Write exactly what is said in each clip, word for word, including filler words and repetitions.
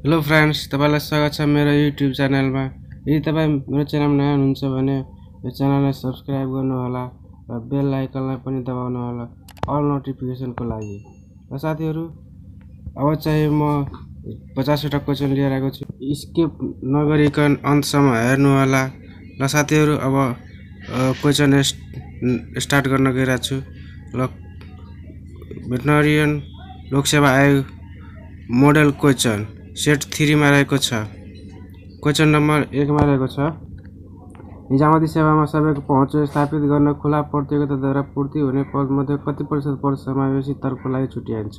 Hello friends, तपाईलाई स्वागत छ मेरो युट्युब च्यानलमा। यदि तपाई मेरो च्यानलमा नयाँ हुनुहुन्छ भने यो च्यानललाई सब्स्क्राइब गर्नुहोला र बेल आइकनलाई पनि दबाउनु होला अल नोटिफिकेसनको लागि। र साथीहरु, अब चाहिँ म पचास वटा क्वेशन लिएर आएको छु। स्किप नगरिकन अन्तसम्म हेर्नु होला। र साथीहरु, अब क्वेशन स्टार्ट गर्न गइरहेको छु। ल भेटनरियन लोकसेवा आयोग मोडल क्वेशन सेट थ्री मा रहेको छ। क्वेशन नम्बर एक मा रहेको छ, निजामती सेवामा सबैको पहुँच स्थापित गर्न खुला प्रतियोगिताद्वारा पूर्ति हुने पद मध्ये कति प्रतिशत पद समावेशी तर्फको लागि छुट्याइन्छ।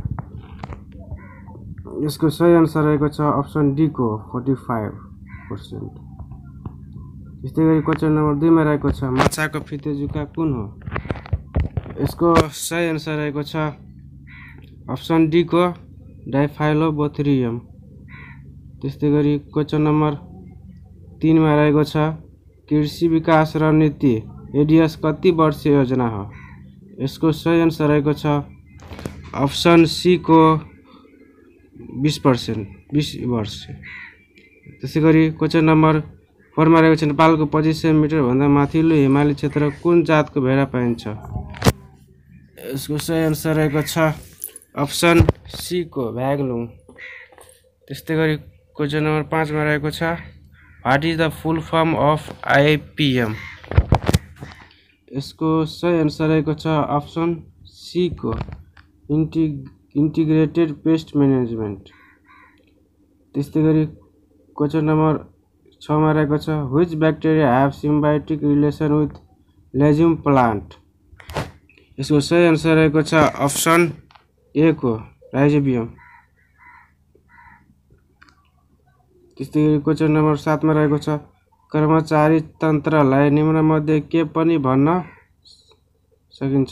यसको सही आन्सर रहेको छ अप्सन डी को पैँतालीस प्रतिशत। त्यस्तै गरी क्वेशन नम्बर दुई मा रहेको छ, माछाको फिते जुका कुन हो। यसको सही आन्सर रहेको छ अप्सन डी को डाइफाइलोबोथेरियम। त्यस्तै गरी क्वेशन नम्बर तीन मा रहेको छ, कृषि विकास रणनीति एडीएस कति वर्षीय योजना हो। यसको सही आन्सर रहेको छ अप्सन सी को बीस प्रतिशत बीस वर्ष। त्यसै गरी क्वेशन नम्बर फोर मा रहेको छ, नेपालको पच्चीस सय मिटर भन्दा माथिल्लो हिमाली क्षेत्र कुन जातको भेडा पाइन्छ। यसको सही आन्सर रहेको छ अप्सन सी को भ्यागलुङ। त्यस्तै गरी क्वेशन नम्बर पाँच मा रहेको छ, what is the full form of IPM. यसको सही आन्सर रहेको छ अप्सन सी को इन्टिग्रेटेड पेस्ट म्यानेजमेन्ट। त्यस्तै गरी क्वेशन नम्बर छ मा रहेको छ, which bacteria have symbiotic relation with legume plant. यसको सही आन्सर रहेको छ अप्सन ए को राइजोबियम। त्यस्तै गरी क्वेशन नम्बर सात मा रहेको छ, कर्मचारी तन्त्रलाई निम्न मध्ये के पनि भन्न सकिन्छ।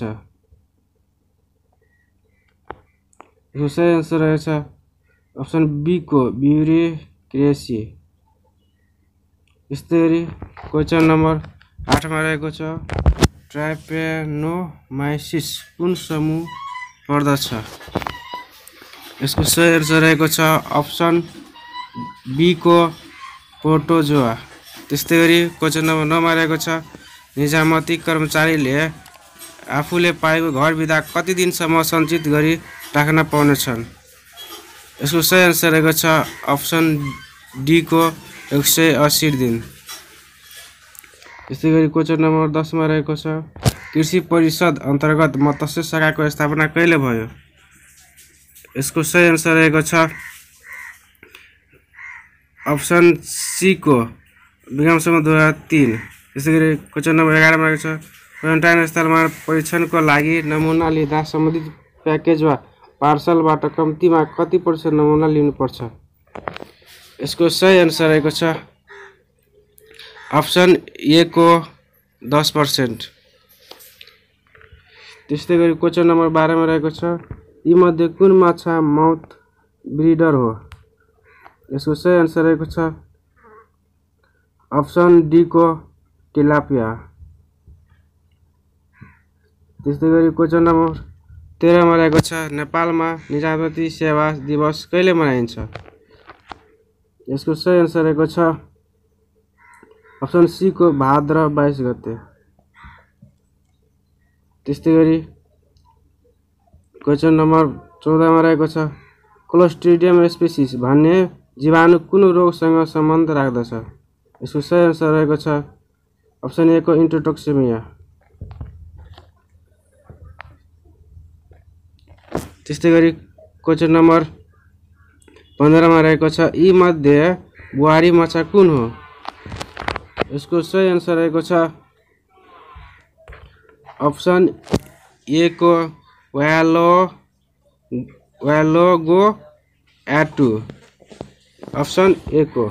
यसको सही आन्सर रहेछ अप्सन बी को ब्युरोक्रेसी। त्यस्तै गरी क्वेशन नम्बर आठ मा रहेको छ, ट्राइपेनोमाइसिस कुन समूह पर्दछ। यसको सही आन्सर रहेको छ अप्सन बी को प्रोटोजोआ। त्यस्तै गरी क्वेशन नम्बर नौ मा रहेको छ, निजामती कर्मचारीले आफूले पाएको घर बिदा कति दिनसम्म सञ्चित गरी राख्न पाउनेछन्। यसको सही आन्सर रहेको छ अप्सन डी को एक सय अस्सी दिन। त्यस्तै गरी क्वेशन नम्बर दस मा रहेको छ, कृषि परिषद अन्तर्गत मत्स्य शाखाको स्थापना कहिले भयो। यसको सही आन्सर रहेको छ अप्सन सी को विक्रमसम्म दुई हजार तीन। त्यसै गरी क्वेशन नम्बर एघार मा रहेको छ, क्वारेन्टाइन स्थलमा परीक्षणको लागि नमुना लिँदा सम्बन्धित प्याकेज वा पार्सलबाट कम्तीमा कति प्रतिशत नमुना लिनुपर्छ। यसको सही आन्सर रहेको छ अप्सन ए को दस प्रतिशत। त्यस्तै गरी क्वेशन नम्बर बाह्र मा रहेको छ, यी मध्ये कुन माछा माउथ ब्रिडर हो। यसको सही आन्सर रहेको छ अप्सन डी को टिलापिया। त्यस्तै गरी क्वेशन नम्बर तेह्र मा रहेको छ, नेपालमा निजामती सेवा दिवस कहिले मनाइन्छ। यसको सही आन्सर रहेको छ अप्सन सी को भाद्र बाइस गते। त्यस्तै गरी क्वेशन नम्बर चौध मा रहेको छ, क्लोस्ट्रिडियम स्पेसिस भन्ने जीवाणु कुन रोगसँग सम्बन्ध राख्दछ। यसको सही आन्सर रहेको छ अप्सन ए को इन्ट्रोटोक्सेमिया। त्यस्तै गरी क्वेशन नम्बर पन्ध्र मा रहेको छ, यी मध्ये बुहारी माछा कुन हो। यसको सही आन्सर रहेको छ अप्सन ए को व्यालो व्यालोगो एटू। अप्सन ए को।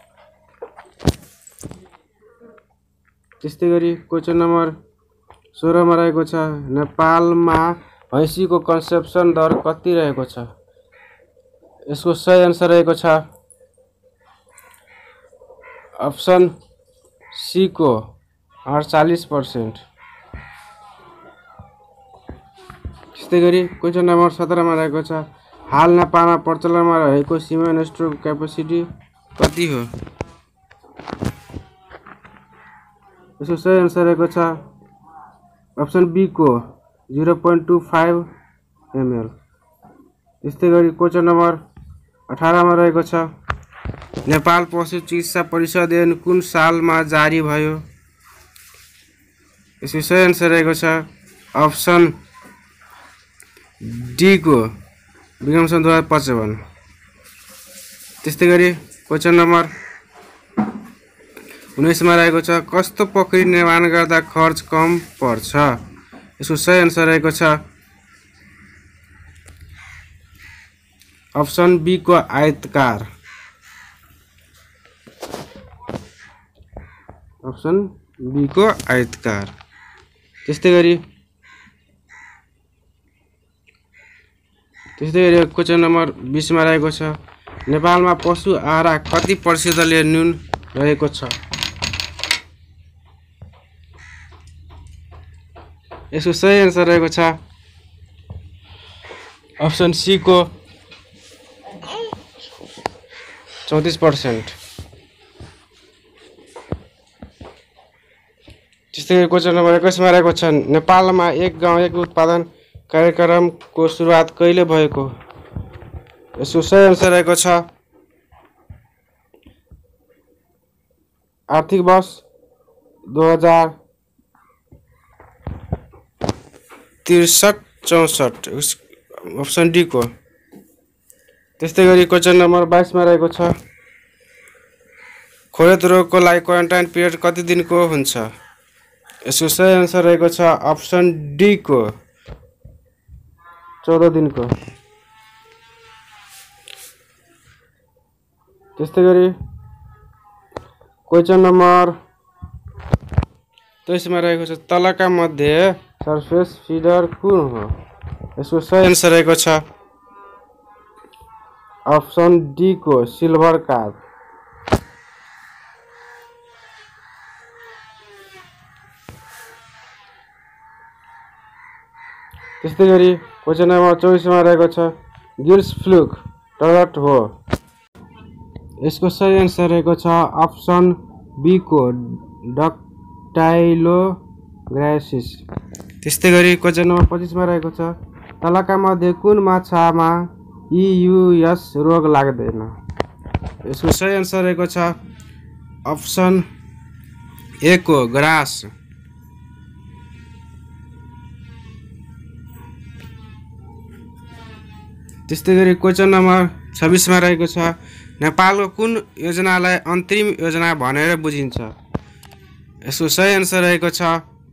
त्यस्तै गरी क्वेशन नम्बर सोह्र मा रहेको छ, नेपालमा भैँसीको कन्सेप्सन दर कति रहेको छ। यसको सही आन्सर रहेको छ अप्सन सी को अडचालीस प्रतिशत। त्यस्तै गरी क्वेशन नम्बर सत्र मा रहेको छ, हाल नेपालमा प्रचलनमा रहेको सिमेन्ट स्टोर क्यापेसिटी कति हो? यसको सही आन्सर रहेको छ अप्सन बी को zero point two five ML. त्यस्तै गरी क्वेशन नम्बर अठारह मा रहेको छ नेपाल पशु चिकित्सा परिषद ऐन कुन सालमा जारी भयो? यसको सही आन्सर रहेको छ अप्सन डी को विक्रम सन् दुई हजार पचपन्न। त्यस्तै गरी क्वेशन नम्बर उन्नाइस मा रहेको छ कस्तो पोखरी निर्माण गर्दा खर्च कम पर्छ? यसको सही आन्सर रहेको छ अप्सन बी को आयताकार। अप्सन बी को आयताकार। त्यस्तै गरी त्यस्तै गरी क्वेशन नम्बर बीस मा रहेको छ नेपालमा पशु आहारा कति प्रतिशतले न्यून रहेको छ? यसको सही आन्सर रहेको छ अप्सन सी को चौतीस पर्सेंट। त्यस्तै गरी क्वेशन नम्बर एक्काइस मा रहेको छ नेपालमा एक गाउँ एक उत्पादन कार्यक्रमको सुरुवात कहिले भएको? यसको सही आन्सर रहेको छ आर्थिक वर्ष दो हजार तिरसठ चौसठ अप्सन डी को। त्यस्तै गरी क्वेशन नम्बर बाइस मा रहेको छ खोरेत रोगको लागि क्वारेन्टाइन पिरियड कति दिनको हुन्छ? यसको सही आन्सर रहेको छ अप्सन डी को चौदह दिनको। त्यस्तै गरी क्वेशन नम्बर तेइस मा रहेको छ तलका मध्ये सरफेस फिडर कुन हो? यसको सही आन्सर रहेको छ अप्सन डी को सिल्भर कार्प। त्यस्तै गरी क्वेशन नम्बर चौबिस मा रहेको छ गिल्स फ्लूक टर्ट हो? यसको सही आन्सर रहेको छ अप्सन बी को डक्टाइलोग्राइसिस। त्यस्तै गरी क्वेशन नम्बर पच्चीस मा रहेको छ तलका मध्ये कुन माछामा ईयूएस रोग लाग्दैन? यसको सही आन्सर रहेको छ अप्सन ए को ग्रास। त्यस्तै गरी क्वेशन नम्बर छब्बीस मा रहेको छ नेपालको कुन योजनालाई अन्तरिम योजना भनेर बुझिन्छ? यसको सही आन्सर रहेको छ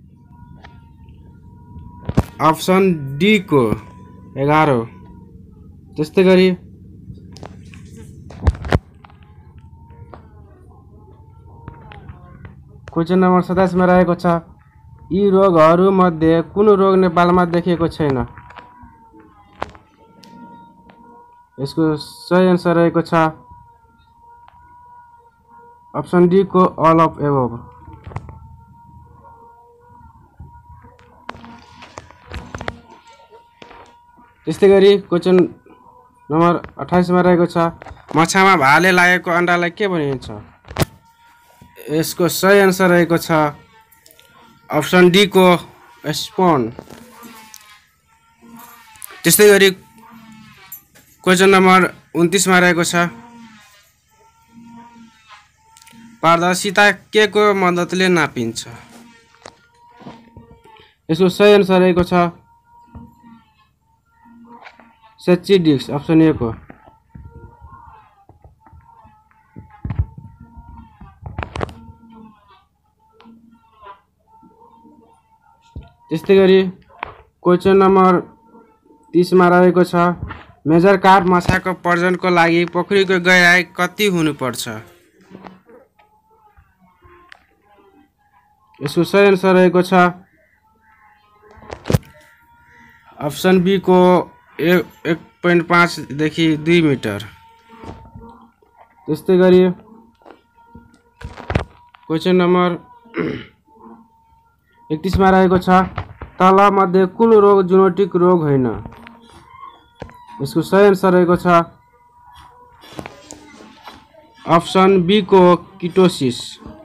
अप्सन डी को एघारौं। त्यस्तै गरी क्वेशन नम्बर सत्ताइस मा रहेको छ यी रोगहरू मध्ये कुन रोग नेपालमा देखिएको छैन? यसको सही आन्सर रहेको छ अप्सन डी को ऑल अफ एबव। त्यस्तै गरी क्वेशन नम्बर अट्ठाइस मा रहेको छ माछामा भाले लागेको अन्डालाई के भनिन्छ? यसको सही आन्सर रहेको छ अप्सन डी को स्पोन। त्यस्तै गरी क्वेशन नम्बर उन्तीस मा रहेको छ पारदर्शिता के को मद्दतले नापिन्छ? यसको सही आन्सर रहेको छ सेची डिस्क अप्सन ए को। त्यस्तै गरी क्वेशन नम्बर तीस मा रहेको छ मेजर कार्प माछाको प्रजननको लागि पोखरीको गहिराई कति हुनुपर्छ? यसको सही आन्सर रहेको छ अप्सन बी को एक पॉइंट पाँच देखि दुई मिटर। त्यस्तै गरी क्वेशन नम्बर एकतीस मा रहेको छ तल मध्ये कुन रोग जुनोटिक रोग होइन? यसको सही आन्सर रहेको छ अप्सन बी को किटोसिस।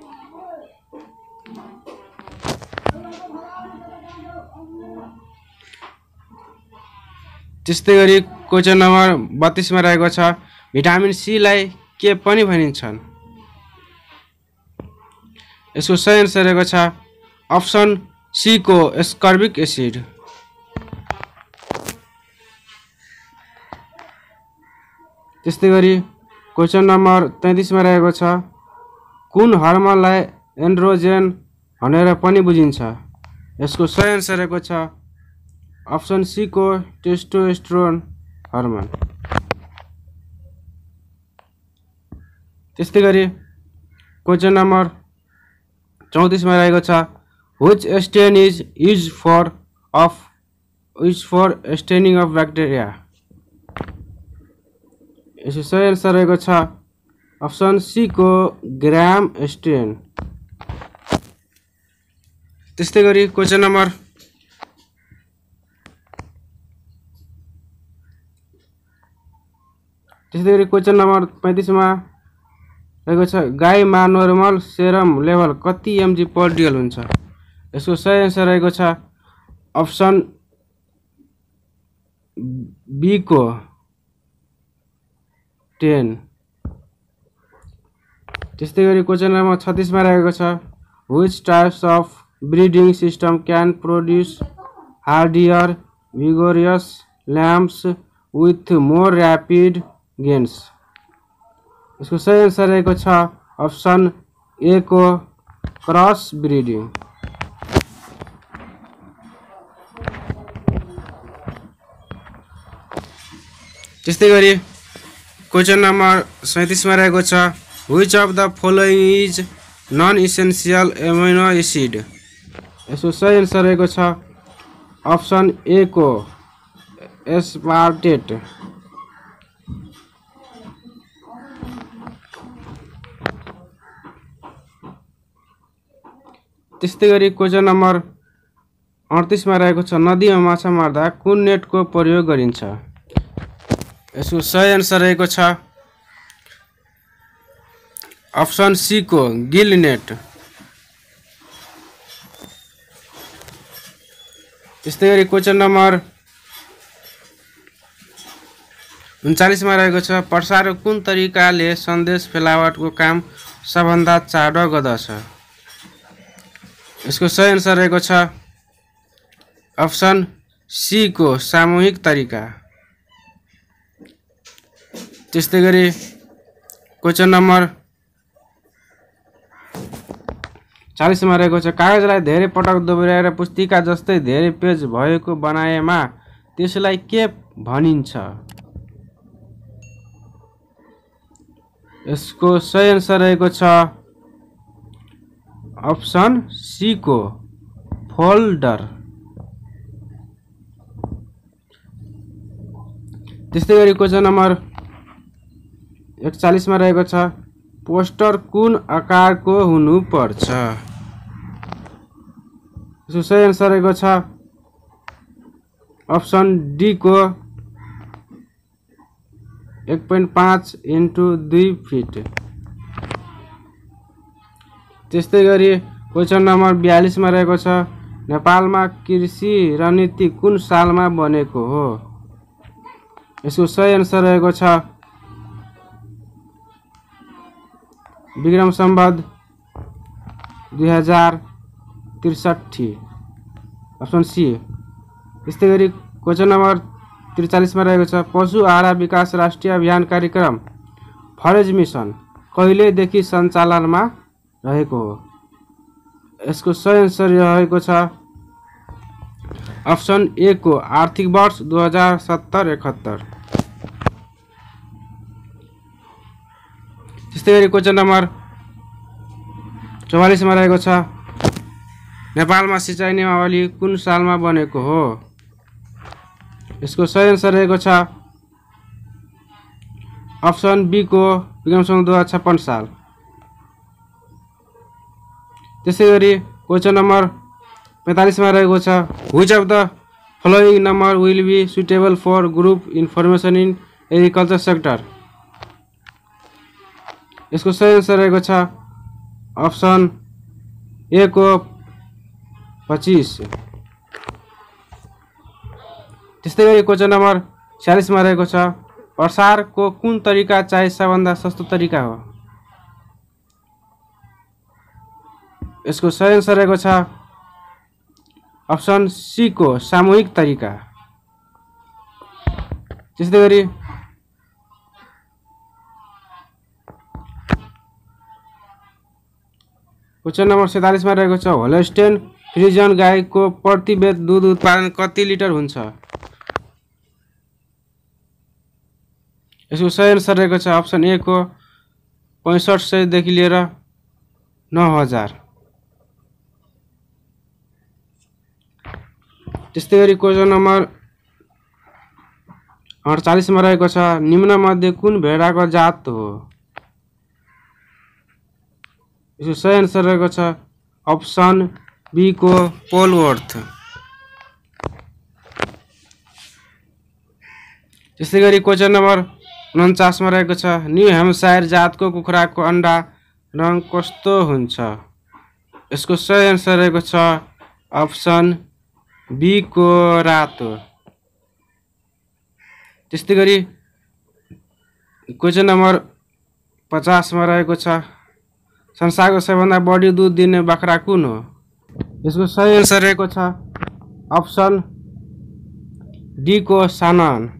त्यस्तै गरी क्वेशन नम्बर बत्तीस मा रहेको छ भिटामिन सी लाई के पनि भनिन्छन्। यसको सही आन्सर रहेको छ अप्सन सी को एस्कर्बिक एसिड। त्यस्तै गरी क्वेशन नम्बर तैंतीस मा रहेको छ कुन हर्मोनलाई एन्ड्रोजेन भनेर पनि बुझिन्छ। यसको सही आन्सर रहेको छ अप्सन सी को टेस्टोस्टेरोन हर्मोन। त्यस्तै गरी क्वेशन नम्बर चौतीस मा रहेको छ which stain is use for of use for staining of bacteria. यसको सही आन्सर रहेको छ अप्सन सी को ग्राम स्टेन। त्यस्तै गरी क्वेशन नम्बर त्यस्तै गरी क्वेशन नम्बर पैंतीस मा रहेको छ गाईमा नर्मल सेरम लेभल कति एमजी पर डिएल हुन्छ। यसको सही आन्सर रहेको छ अप्सन बी को टेन। त्यस्तै गरी क्वेशन नम्बर छत्तीस मा रहेको छ which types of breeding system can produce hardier vigorous lambs with more rapid gains. इसको सही आंसर रहेको छ अप्सन ए को क्रस ब्रिडिङ। त्यस्तै गरी क्वेशन नम्बर सैंतीस मा रहेको छ which of the following is non essential amino acid. यसको सही आंसर रहेको छ अप्सन ए को एस्पार्टेट। त्यस्तै गरी क्वेशन नम्बर अडतीस मा रहेको छ नदीमा माछा मार्दा कुन नेटको प्रयोग गरिन्छ। यसको सही आन्सर रहेको छ अप्सन सी को गिल नेट। त्यस्तै गरी क्वेशन नम्बर उन्चालीस मा रहेको छ प्रसारक कुन तरिकाले सन्देश फैलावटको काम सबभन्दा चाँडो गर्दछ। यसको सही आन्सर रहेको छ अप्सन सी को सामूहिक तरिका। त्यस्तै गरी क्वेशन नम्बर चालीस मा रहेको छ कागजलाई धेरै पटक दोहोर्याएर पुस्तिका जस्तै धेरै पेज भएको बनाएमा त्यसलाई के भनिन्छ। यसको सही आन्सर रहेको छ अप्सन सी को फोल्डर। त्यस्तै गरी क्वेशन नम्बर एकचालीस मा रहेको छ पोस्टर कुन आकारको हुनुपर्छ। यसको सही आन्सर रहेको छ अप्सन डी को एक पॉइंट पाँच इंटू दुई फिट। त्यस्तै गरी क्वेशन नम्बर बयालीस मा रहेको छ नेपालमा कृषि रणनीति कुन सालमा बनेको हो। यसको सही आन्सर रहेको छ विक्रम संवत दुई हजार त्रिसठी अप्सन सी। त्यस्तै गरी क्वेशन नम्बर त्रिचालीस में रहेको छ पशु आहारा विकास राष्ट्रिय अभियान कार्यक्रम फरेज मिशन कहिलेदेखि सञ्चालनमा रहेको हो। यसको सही आन्सर रहेको छ अप्सन ए को आर्थिक वर्ष दो हजार सत्तर इकहत्तर। त्यस्तै गरी क्वेशन नम्बर चौवालीस में रहेको छ नेपालमा सिंचाई नियमावली कुन सालमा बनेको हो। इसको सही आंसर रहेको छ ऑप्शन बी को विक्रम संवत दो हजार छप्पन साल। त्यसै गरी क्वेशन नम्बर पैंतालीस में रहेको छ which of the following number will be suitable for group information in agriculture sector. यसको सही आन्सर रहेको छ अप्सन ए को पच्चीस। त्यस्तै गरी क्वेशन नम्बर छियालीस मा रहेको छ प्रसारको कुन तरिका चाहिँ सबभन्दा सस्तो तरिका हो। यसको सही आन्सर रहेको छ अप्सन सी को सामूहिक तरिका। त्यस्तै गरी क्वेशन नम्बर सैंतालीस मा रहेको छ होल्स्टेन फ्रिजियन गाईको प्रति बेत दूध उत्पादन कति लिटर हुन्छ। यसको सही आन्सर रहेको छ अप्सन ए को पैंसठ सय देखि लिएर नौ हजार। त्यस्तै गरी क्वेशन नम्बर अडचालीस मा रहेको छ निम्न मध्ये कुन भेडाको जात हो। यसको सही आन्सर रहेको छ अप्सन बी को पोलवर्थ। त्यस्तै गरी क्वेशन नम्बर उनन्चास मा रहेको छ न्यू हेम्पसायर जातको कुखुराको अन्डा रङ कस्तो हुन्छ। यसको सही आन्सर रहेको छ अप्सन बी को रातो। त्यस्तै गरी क्वेशन नम्बर पचास मा रहेको छ संसारको सबैभन्दा बढी दूध दिने बाख्रा कुन हो। यसको सही आन्सर रहेको छ अप्सन डी को सानन।